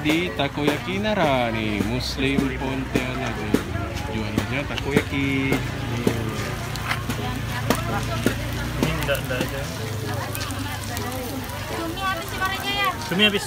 di Takoyaki Nara nih, Muslim Pontianak nih. Jualannya takoyaki. Ini enggak aja. Cumi habis di mana aja ya? Cumi habis.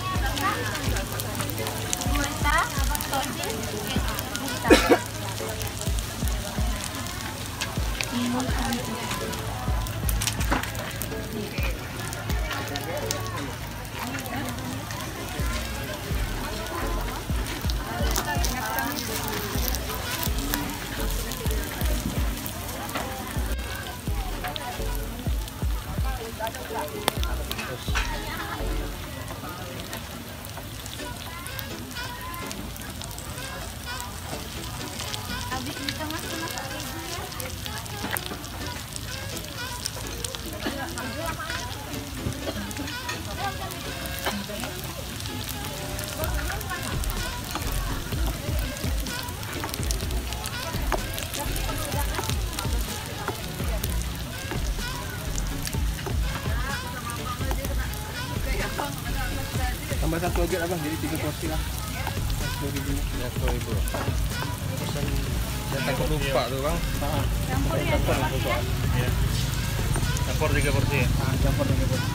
Habis di tengah masak keju ya. Tambah satu aja abang, jadi 3 porsi lah. 2.000. Ya, 2.000. Pesan, saya takut lupa tuh bang. Campur ya. Ya. Campur 3 porsi ya. Campur 3 porsi.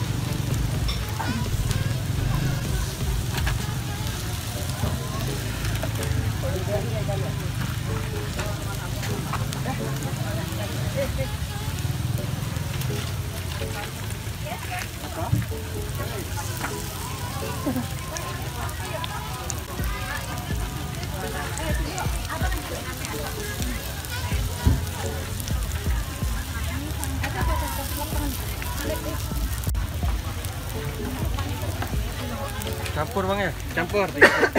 Campur bang ya? Campur.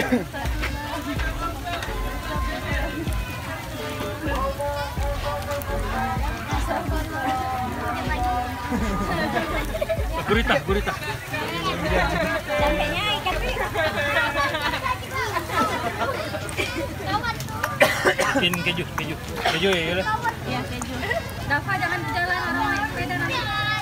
Gurita. Sampainya ikan Pin keju ya Yula. ya keju. Dafa jangan jalan orang naik sepeda nanti.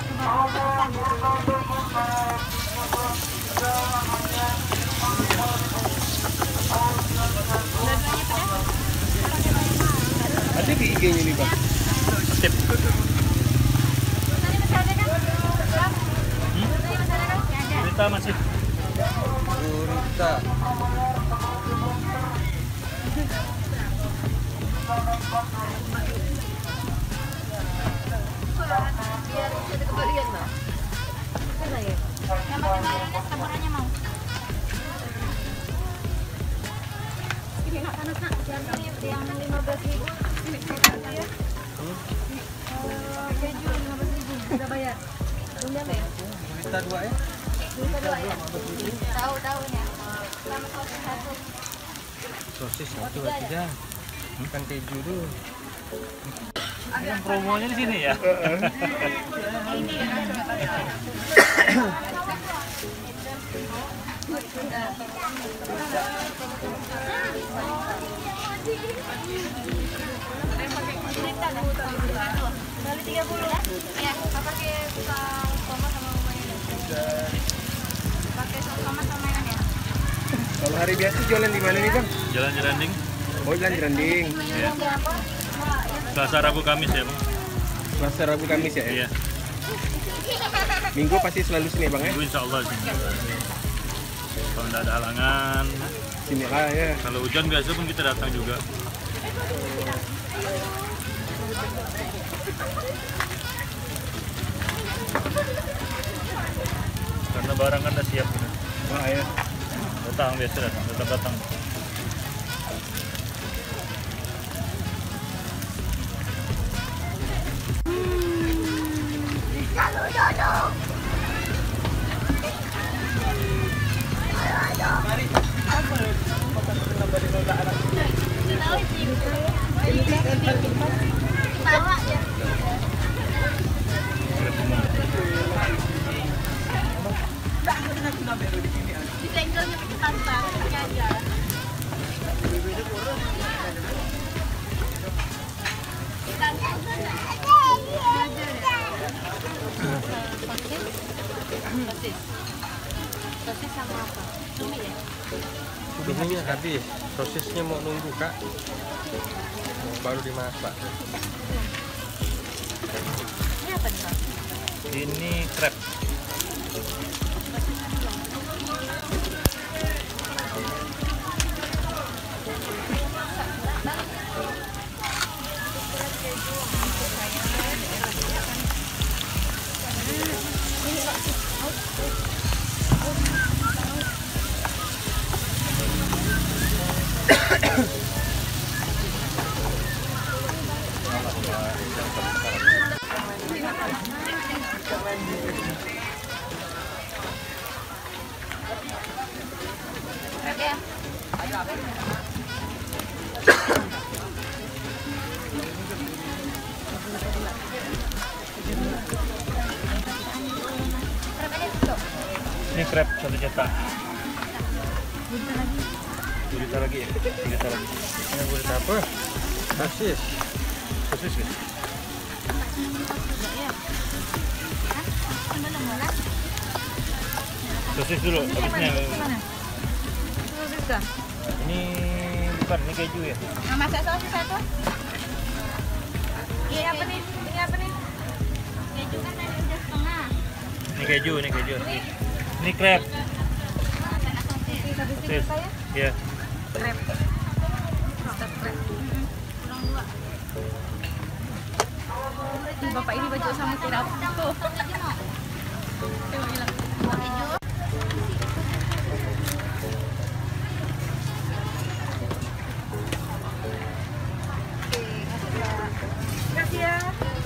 Ada di IG-nya nih bang. Sip. Tadi masih ada kan? Tadi masih ada kan? Ya ada. Gurita masih. Gurita. Biar ada kembalian bang. Ada ya? Yang pakai mayones campurannya mau. Ini nak panas nak. Yang 15.000. Ini ya. Keju 15.000 sudah bayar. Belum bayar ya? Gurita 2 ya? Gurita 2 ya? Tahu ya. Sama sosis satu. Sosis 1 3. Bukan keju dulu. Yang promonya di sini ya. Kali 30 ya. Pakai saus tomat sama mayones. Pakai saus tomat sama mayones ya. Kalau hari biasa jualan di mana nih bang? Jalan Jeranding. Oh jalan Jeranding. Ya. Selasa Rabu Kamis ya bang. Selasa Rabu Kamis ya? Iya. Minggu pasti selalu sini bang ya? Minggu insya Allah sini. Kalau nggak ada halangan, Sini lah ya. kalau hujan biasa pun kita datang juga. Karena barang kan udah siap gitu. Oh ya. Datang biasa datang. Bawa ya. Disenggolnya pakai santan, pakai aja. Sosis sama apa? Cumi ya? Cuminya habis, sosisnya mau nunggu kak. Baru dimasak. Ini apa nih Kak? Ini crab. Oke. Berapa ini tuh? Ini crab 1 juta. 2 juta lagi ya? 3 juta lagi. Ini buat apa? Sosis. Sosis ya? Ya. Hah? Belum mana? Sosis dulu, habisnya. Mana? Sosis kah? Ini bukan, ini keju ya? Nah, masak sosis satu. Ini apa nih? Ini apa nih? Keju kan tadi udah setengah. Ini keju, ini keju. Ini crab. Sosis Sosis. saya? Ya. Krep. Step krep. Kurang 2. Ih, Bapak ini baju sama tirap. Tuh. Coba bilang. Keju. Kasih ya.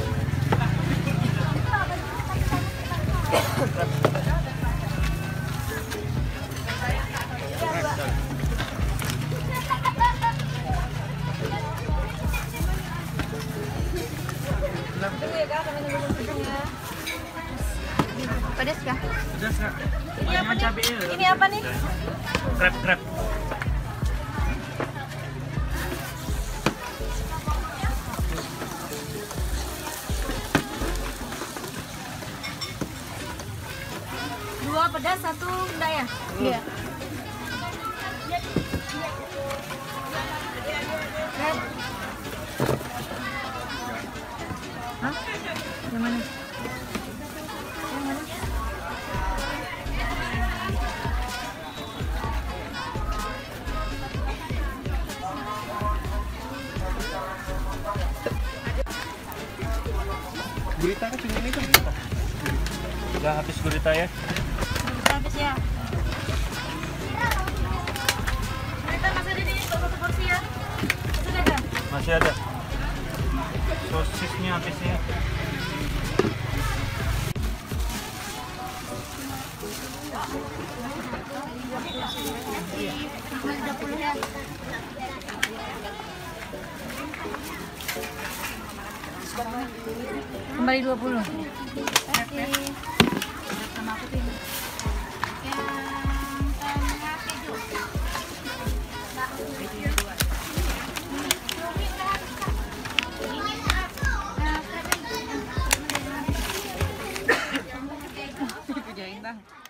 Tunggu ya kak, kami nunggu musiknya. Pedas kah? Pedas nggak? Ini apa nih? Ini apa nih? Crab, crab. Dua pedas, satu enggak ya? Iya. Hah? Yang mana? Yang mana? Gurita kan cuma ini kan gurita. Udah habis gurita ya? Kita habis ya. Kita masih ada di satu porsi ya. Sudah ada. Masih ada. Sosisnya habisnya. Kembali 20. Kasih. Sama aku tuh. Yang tengah keju. Kerjain bang.